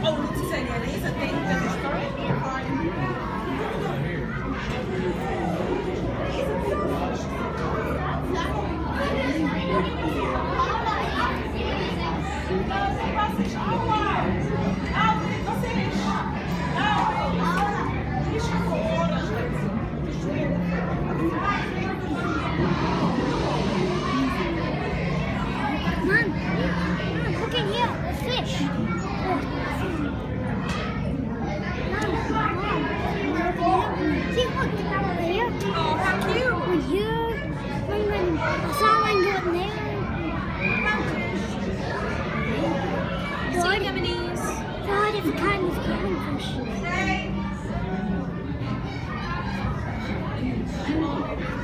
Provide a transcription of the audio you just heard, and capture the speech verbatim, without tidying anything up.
Oh, she said, yeah, there's a thing that is Kind of fish.